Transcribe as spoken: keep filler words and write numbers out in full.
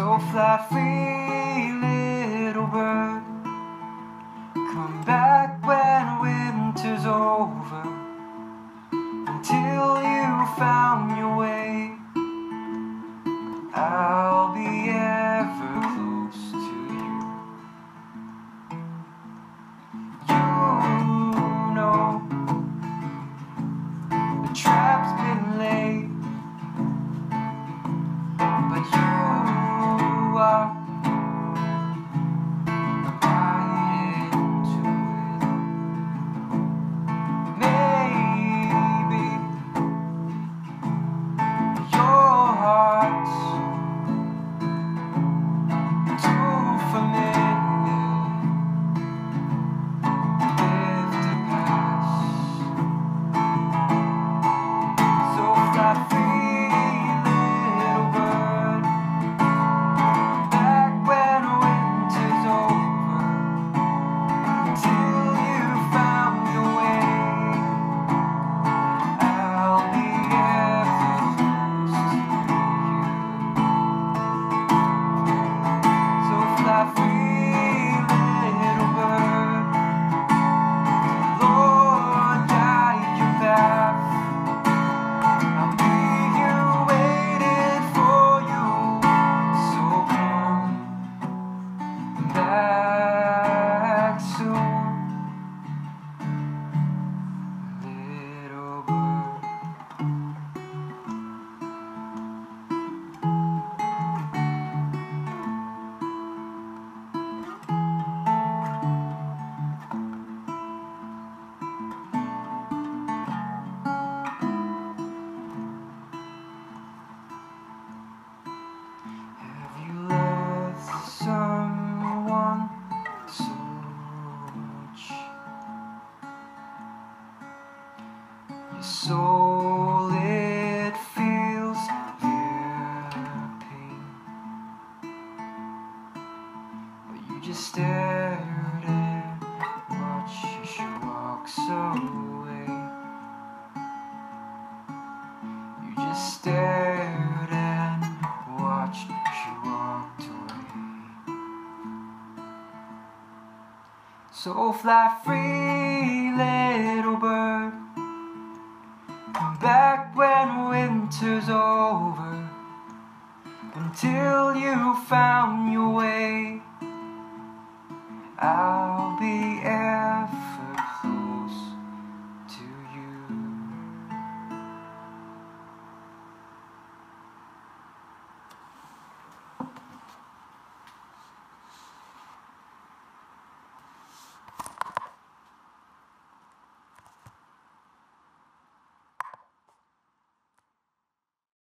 So fly free, little bird, come back when winter's over, until you found your way. I'll be ever close to you. You know the trap's been laid, but you are right into it. Maybe your heart's too familiar with the past. So fly free, little bird, back when winter's over, until you found your way. I'll be ever close to you. So fly free, little bird, Lord, guide your path. I'll be here waiting for you. So come back soon, little bird. Have you loved someone so much? Your soul, it feels their pain, but you just stared and watched as she walks away. You just stared and watched as she walked away. So fly free, little bird, come back when winter's over, until you found your way. I'll be